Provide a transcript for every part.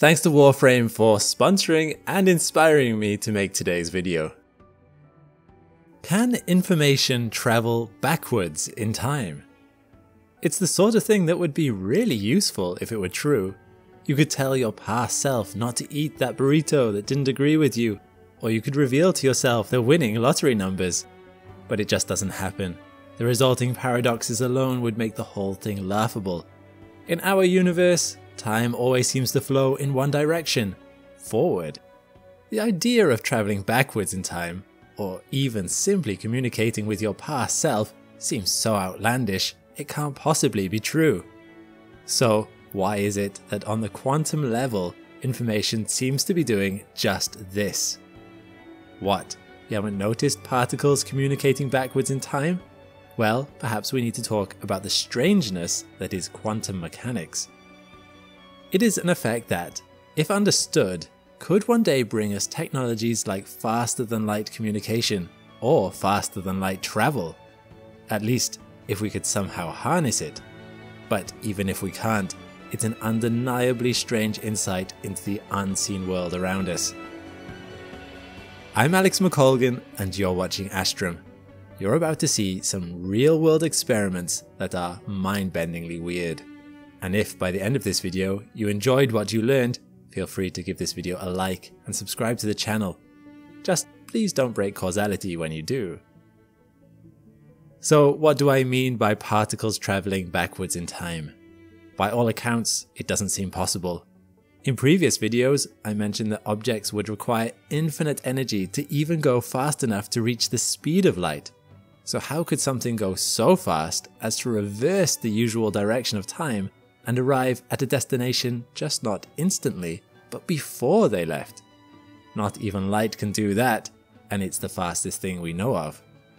Thanks to Warframe for sponsoring and inspiring me to make today's video. Can information travel backwards in time? It's the sort of thing that would be really useful if it were true. You could tell your past self not to eat that burrito that didn't agree with you, or you could reveal to yourself the winning lottery numbers. But it just doesn't happen. The resulting paradoxes alone would make the whole thing laughable. In our universe, time always seems to flow in one direction, forward. The idea of traveling backwards in time, or even simply communicating with your past self, seems so outlandish it can't possibly be true. So why is it that on the quantum level, information seems to be doing just this? What? You haven't noticed particles communicating backwards in time? Well, perhaps we need to talk about the strangeness that is quantum mechanics. It is an effect that, if understood, could one day bring us technologies like faster than light communication or faster than light travel. At least, if we could somehow harness it. But even if we can't, it's an undeniably strange insight into the unseen world around us. I'm Alex McColgan and you're watching Astrum. You're about to see some real-world experiments that are mind-bendingly weird. And if by the end of this video you enjoyed what you learned, feel free to give this video a like and subscribe to the channel. Just please don't break causality when you do. So what do I mean by particles traveling backwards in time? By all accounts, it doesn't seem possible. In previous videos, I mentioned that objects would require infinite energy to even go fast enough to reach the speed of light. So how could something go so fast as to reverse the usual direction of time and arrive at a destination just not instantly, but before they left? Not even light can do that, and it's the fastest thing we know of.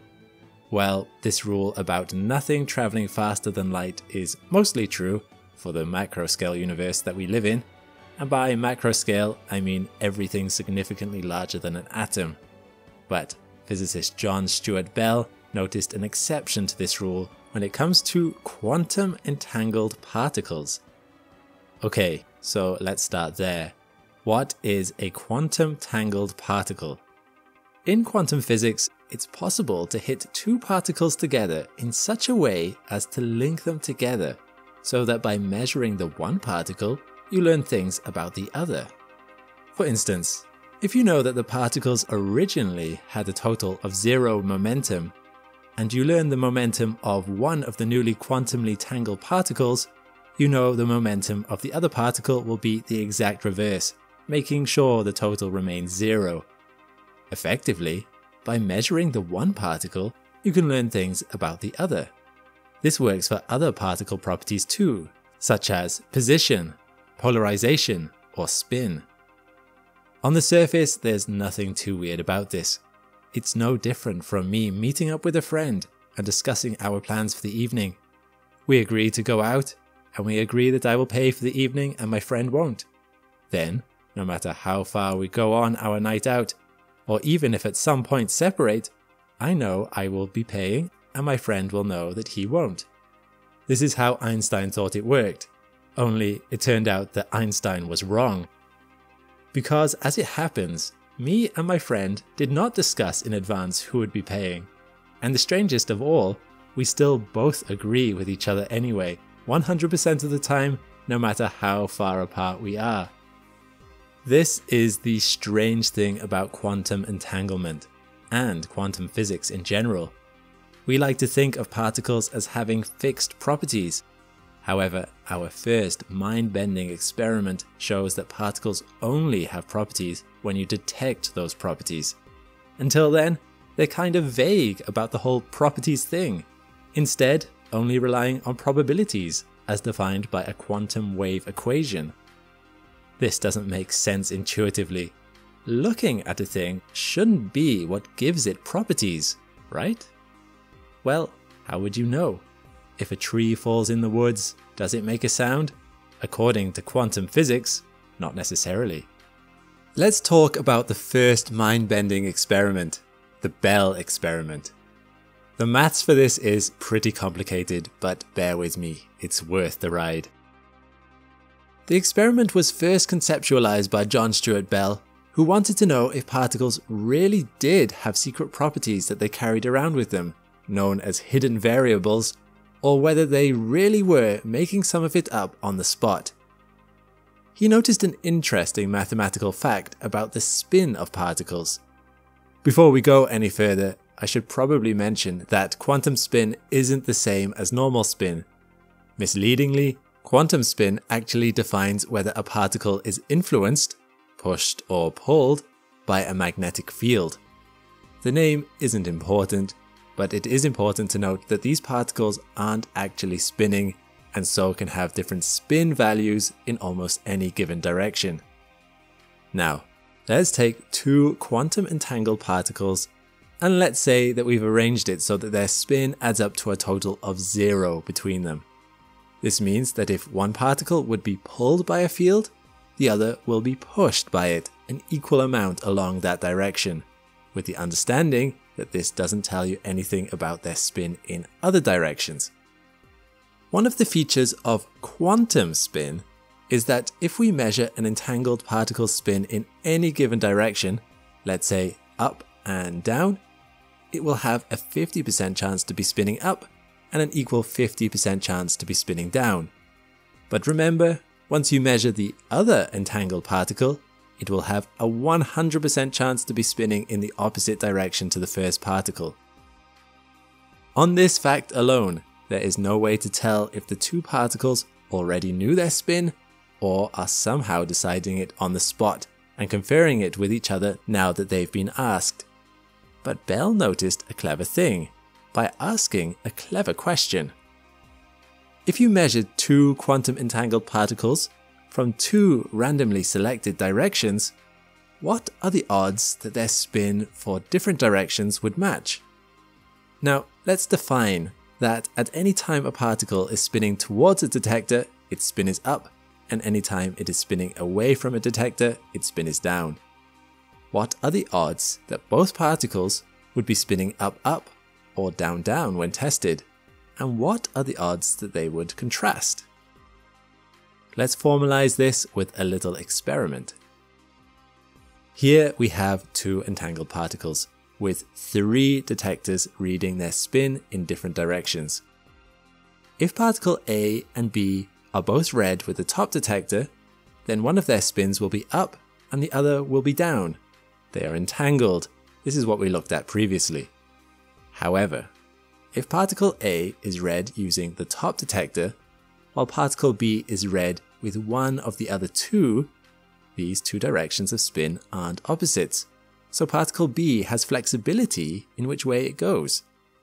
Well, this rule about nothing traveling faster than light is mostly true for the macro scale universe that we live in, and by macro scale I mean everything significantly larger than an atom. But physicist John Stuart Bell noticed an exception to this rule when it comes to quantum entangled particles. Okay, so let's start there. What is a quantum tangled particle? In quantum physics, it's possible to hit two particles together in such a way as to link them together, so that by measuring the one particle, you learn things about the other. For instance, if you know that the particles originally had a total of 0 momentum, and you learn the momentum of one of the newly quantumly tangled particles, you know the momentum of the other particle will be the exact reverse, making sure the total remains 0. Effectively, by measuring the one particle, you can learn things about the other. This works for other particle properties too, such as position, polarization, or spin. On the surface, there's nothing too weird about this. It's no different from me meeting up with a friend and discussing our plans for the evening. We agree to go out, and we agree that I will pay for the evening and my friend won't. Then, no matter how far we go on our night out, or even if at some point separate, I know I will be paying and my friend will know that he won't. This is how Einstein thought it worked, only it turned out that Einstein was wrong. Because as it happens, me and my friend did not discuss in advance who would be paying. And the strangest of all, we still both agree with each other anyway, 100% of the time, no matter how far apart we are. This is the strange thing about quantum entanglement, and quantum physics in general. We like to think of particles as having fixed properties. However, our first mind-bending experiment shows that particles only have properties when you detect those properties. Until then, they're kind of vague about the whole properties thing, instead only relying on probabilities as defined by a quantum wave equation. This doesn't make sense intuitively. Looking at a thing shouldn't be what gives it properties, right? Well, how would you know? If a tree falls in the woods, does it make a sound? According to quantum physics, not necessarily. Let's talk about the first mind-bending experiment, the Bell experiment. The maths for this is pretty complicated, but bear with me, it's worth the ride. The experiment was first conceptualized by John Stuart Bell, who wanted to know if particles really did have secret properties that they carried around with them, known as hidden variables, or whether they really were making some of it up on the spot. He noticed an interesting mathematical fact about the spin of particles. Before we go any further, I should probably mention that quantum spin isn't the same as normal spin. Misleadingly, quantum spin actually defines whether a particle is influenced, pushed or pulled, by a magnetic field. The name isn't important, but it is important to note that these particles aren't actually spinning and so can have different spin values in almost any given direction. Now, let's take two quantum entangled particles and let's say that we've arranged it so that their spin adds up to a total of 0 between them. This means that if one particle would be pulled by a field, the other will be pushed by it an equal amount along that direction, with the understanding that this doesn't tell you anything about their spin in other directions. One of the features of quantum spin is that if we measure an entangled particle's spin in any given direction, let's say up and down, it will have a 50% chance to be spinning up and an equal 50% chance to be spinning down. But remember, once you measure the other entangled particle, it will have a 100% chance to be spinning in the opposite direction to the first particle. On this fact alone, there is no way to tell if the two particles already knew their spin or are somehow deciding it on the spot and conferring it with each other now that they've been asked. But Bell noticed a clever thing by asking a clever question. If you measured two quantum entangled particles from two randomly selected directions, what are the odds that their spin for different directions would match? Now, let's define that at any time a particle is spinning towards a detector, its spin is up, and any time it is spinning away from a detector, its spin is down. What are the odds that both particles would be spinning up or down when tested? And what are the odds that they would contrast? Let's formalize this with a little experiment. Here we have two entangled particles with 3 detectors reading their spin in different directions. If particle A and B are both red with the top detector, then one of their spins will be up and the other will be down. They are entangled. This is what we looked at previously. However, if particle A is red using the top detector, while particle B is red with one of the other two, these two directions of spin aren't opposites, so particle B has flexibility in which way it goes.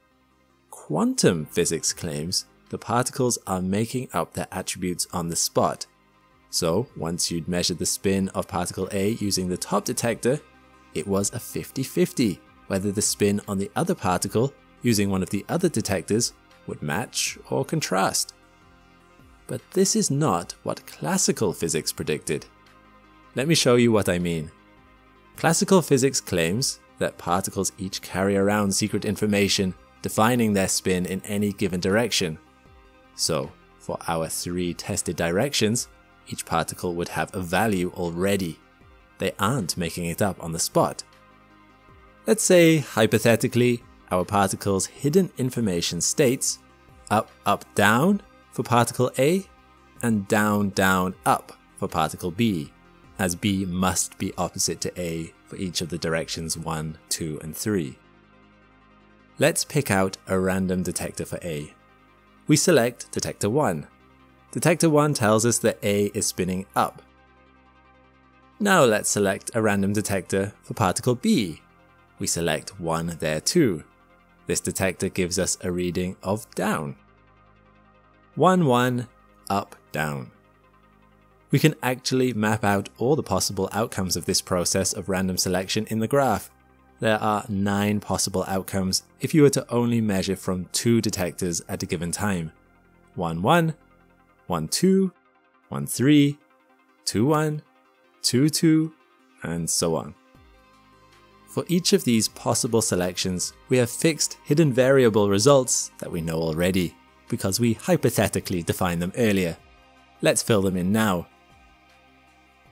Quantum physics claims the particles are making up their attributes on the spot. So once you'd measured the spin of particle A using the top detector, it was a 50-50 whether the spin on the other particle using one of the other detectors would match or contrast. But this is not what classical physics predicted. Let me show you what I mean. Classical physics claims that particles each carry around secret information defining their spin in any given direction. So, for our 3 tested directions, each particle would have a value already. They aren't making it up on the spot. Let's say, hypothetically, our particle's hidden information states up, down for particle A and down, up for particle B, as B must be opposite to A for each of the directions 1, 2, and 3. Let's pick out a random detector for A. We select detector 1. Detector 1 tells us that A is spinning up. Now let's select a random detector for particle B. We select 1 there too. This detector gives us a reading of down. 1, 1, up, down. We can actually map out all the possible outcomes of this process of random selection in the graph. There are 9 possible outcomes if you were to only measure from 2 detectors at a given time. 1, 1, 1, 2, 1, 3, 2, 1, 2, 2, and so on. For each of these possible selections, we have fixed hidden variable results that we know already, because we hypothetically defined them earlier. Let's fill them in now.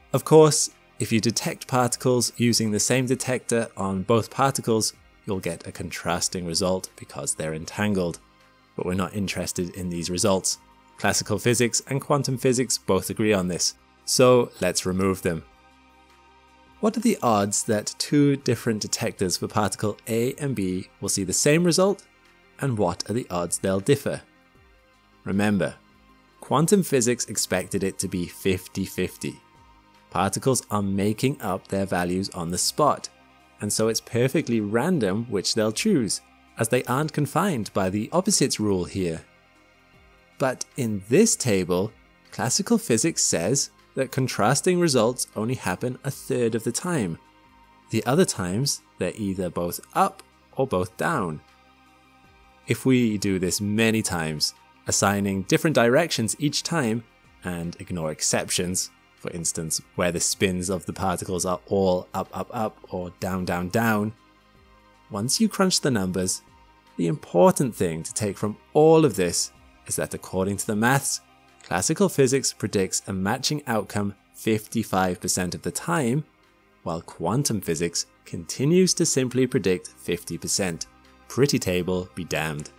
Of course, if you detect particles using the same detector on both particles, you'll get a contrasting result because they're entangled. But we're not interested in these results. Classical physics and quantum physics both agree on this, so let's remove them. What are the odds that two different detectors for particle A and B will see the same result, and what are the odds they'll differ? Remember, quantum physics expected it to be 50-50. Particles are making up their values on the spot, and so it's perfectly random which they'll choose, as they aren't confined by the opposites rule here. But in this table, classical physics says that contrasting results only happen a third of the time. The other times, they're either both up or both down. If we do this many times, assigning different directions each time, and ignore exceptions, for instance, where the spins of the particles are all up, up, up, or down, down, down, once you crunch the numbers, the important thing to take from all of this is that according to the maths, classical physics predicts a matching outcome 55% of the time, while quantum physics continues to simply predict 50%. Pretty table be damned.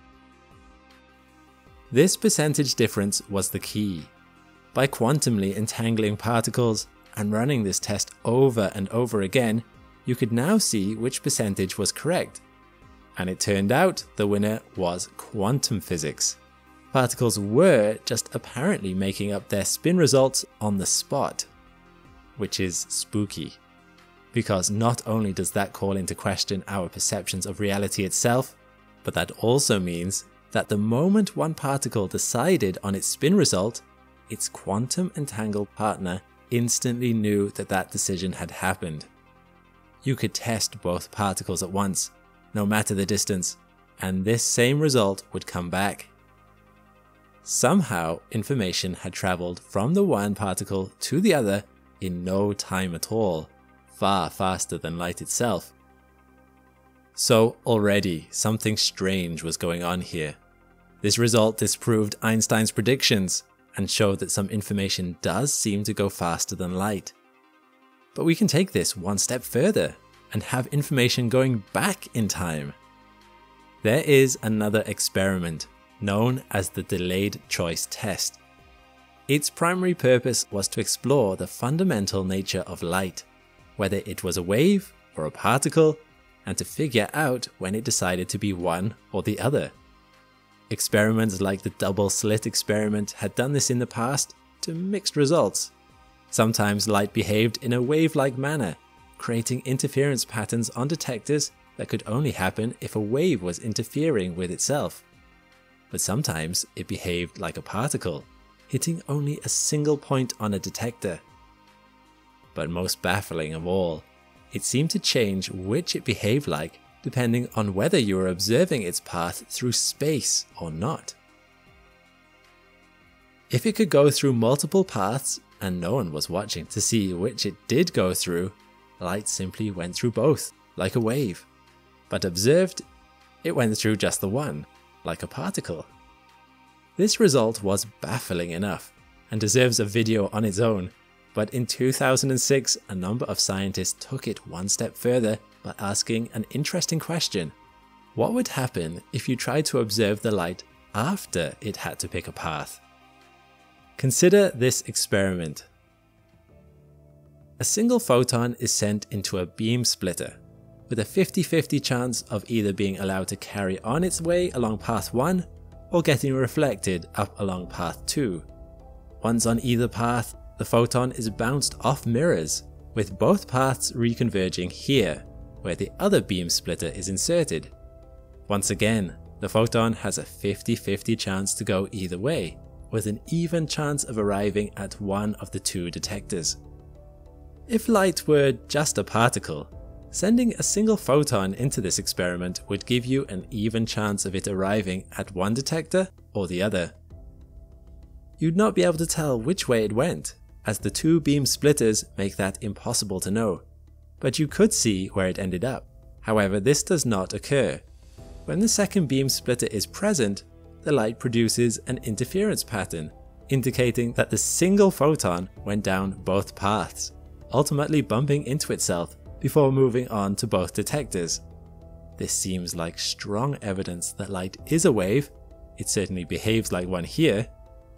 This percentage difference was the key. By quantumly entangling particles and running this test over and over again, you could now see which percentage was correct. And it turned out the winner was quantum physics. Particles were just apparently making up their spin results on the spot, which is spooky. Because not only does that call into question our perceptions of reality itself, but that also means that the moment one particle decided on its spin result, its quantum entangled partner instantly knew that that decision had happened. You could test both particles at once, no matter the distance, and this same result would come back. Somehow, information had traveled from the one particle to the other in no time at all, far faster than light itself. So already something strange was going on here. This result disproved Einstein's predictions and showed that some information does seem to go faster than light. But we can take this one step further and have information going back in time. There is another experiment known as the delayed choice test. Its primary purpose was to explore the fundamental nature of light, whether it was a wave or a particle, and to figure out when it decided to be one or the other. Experiments like the double slit experiment had done this in the past to mixed results. Sometimes light behaved in a wave-like manner, creating interference patterns on detectors that could only happen if a wave was interfering with itself. But sometimes it behaved like a particle, hitting only a single point on a detector. But most baffling of all, it seemed to change which it behaved like depending on whether you were observing its path through space or not. If it could go through multiple paths and no one was watching to see which it did go through, light simply went through both, like a wave. But observed, it went through just the one, like a particle. This result was baffling enough and deserves a video on its own, but in 2006 a number of scientists took it one step further by asking an interesting question. What would happen if you tried to observe the light after it had to pick a path? Consider this experiment. A single photon is sent into a beam splitter, with a 50-50 chance of either being allowed to carry on its way along path 1 or getting reflected up along path 2. Once on either path, the photon is bounced off mirrors, with both paths reconverging here, where the other beam splitter is inserted. Once again, the photon has a 50-50 chance to go either way, with an even chance of arriving at one of the two detectors. If light were just a particle, sending a single photon into this experiment would give you an even chance of it arriving at one detector or the other. You'd not be able to tell which way it went, as the two beam splitters make that impossible to know, but you could see where it ended up. However, this does not occur. When the second beam splitter is present, the light produces an interference pattern, indicating that the single photon went down both paths, ultimately bumping into itself before moving on to both detectors. This seems like strong evidence that light is a wave. It certainly behaves like one here.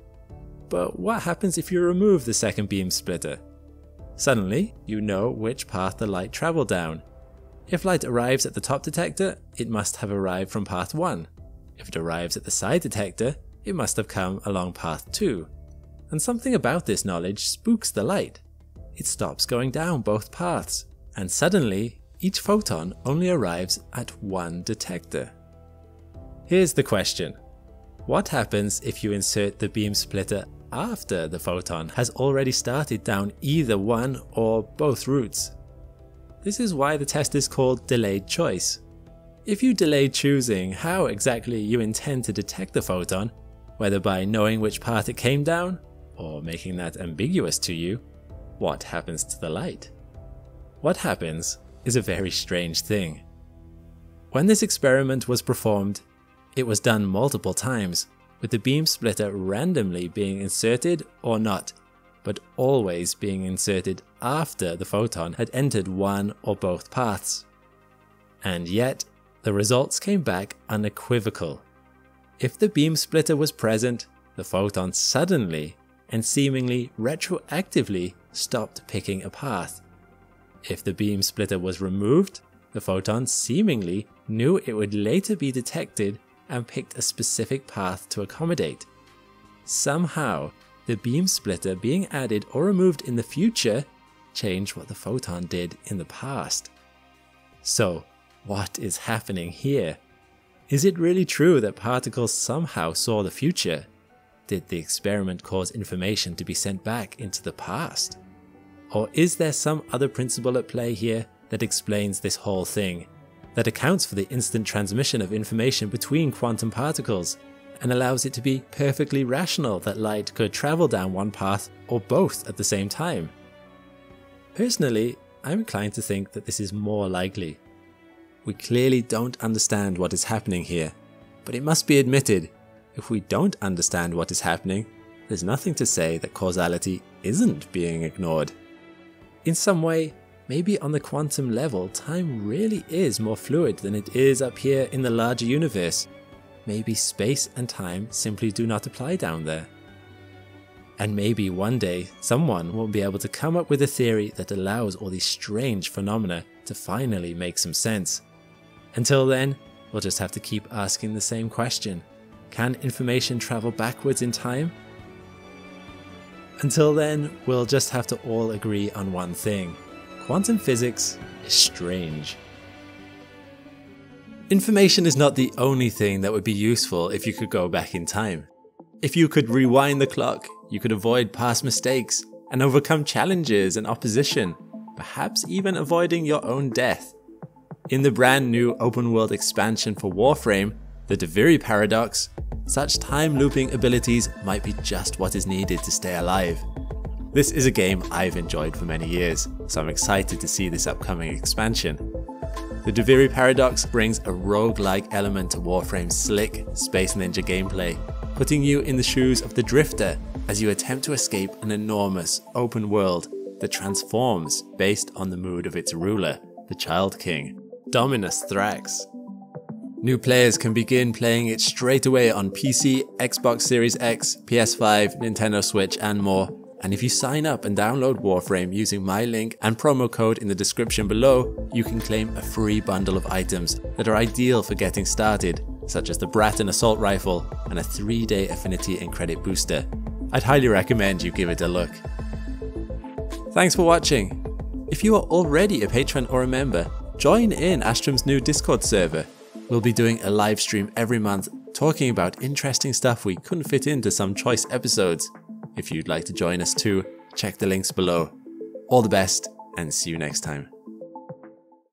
But what happens if you remove the second beam splitter? Suddenly, you know which path the light traveled down. If light arrives at the top detector, it must have arrived from path 1. If it arrives at the side detector, it must have come along path 2. And something about this knowledge spooks the light. It stops going down both paths, and suddenly, each photon only arrives at one detector. Here's the question. What happens if you insert the beam splitter after the photon has already started down either one or both routes? This is why the test is called delayed choice. If you delay choosing how exactly you intend to detect the photon, whether by knowing which path it came down, or making that ambiguous to you, what happens to the light? What happens is a very strange thing. When this experiment was performed, it was done multiple times, with the beam splitter randomly being inserted or not, but always being inserted after the photon had entered one or both paths. And yet, the results came back unequivocal. If the beam splitter was present, the photon suddenly and seemingly retroactively stopped picking a path. If the beam splitter was removed, the photon seemingly knew it would later be detected and picked a specific path to accommodate. Somehow, the beam splitter being added or removed in the future changed what the photon did in the past. So, what is happening here? Is it really true that particles somehow saw the future? Did the experiment cause information to be sent back into the past? Or is there some other principle at play here that explains this whole thing, that accounts for the instant transmission of information between quantum particles, and allows it to be perfectly rational that light could travel down one path or both at the same time? Personally, I'm inclined to think that this is more likely. We clearly don't understand what is happening here, but it must be admitted, if we don't understand what is happening, there's nothing to say that causality isn't being ignored. In some way, maybe on the quantum level, time really is more fluid than it is up here in the larger universe. Maybe space and time simply do not apply down there. And maybe one day, someone will be able to come up with a theory that allows all these strange phenomena to finally make some sense. Until then, we'll just have to keep asking the same question. Can information travel backwards in time? Until then, we'll just have to all agree on one thing. Quantum physics is strange. Information is not the only thing that would be useful if you could go back in time. If you could rewind the clock, you could avoid past mistakes and overcome challenges and opposition, perhaps even avoiding your own death. In the brand new open world expansion for Warframe, the De Vere paradox, such time looping abilities might be just what is needed to stay alive. This is a game I've enjoyed for many years, so I'm excited to see this upcoming expansion. The De Vere paradox brings a roguelike element to Warframe's slick Space Ninja gameplay, putting you in the shoes of the Drifter as you attempt to escape an enormous open world that transforms based on the mood of its ruler, the Child King, Dominus Thrax. New players can begin playing it straight away on PC, Xbox Series X, PS5, Nintendo Switch and more. And if you sign up and download Warframe using my link and promo code in the description below, you can claim a free bundle of items that are ideal for getting started, such as the Bratton Assault Rifle and a 3-day affinity and credit booster. I'd highly recommend you give it a look. Thanks for watching. If you are already a patron or a member, join in Astrum's new Discord server. We'll be doing a live stream every month talking about interesting stuff we couldn't fit into some choice episodes. If you'd like to join us too, check the links below. All the best and see you next time.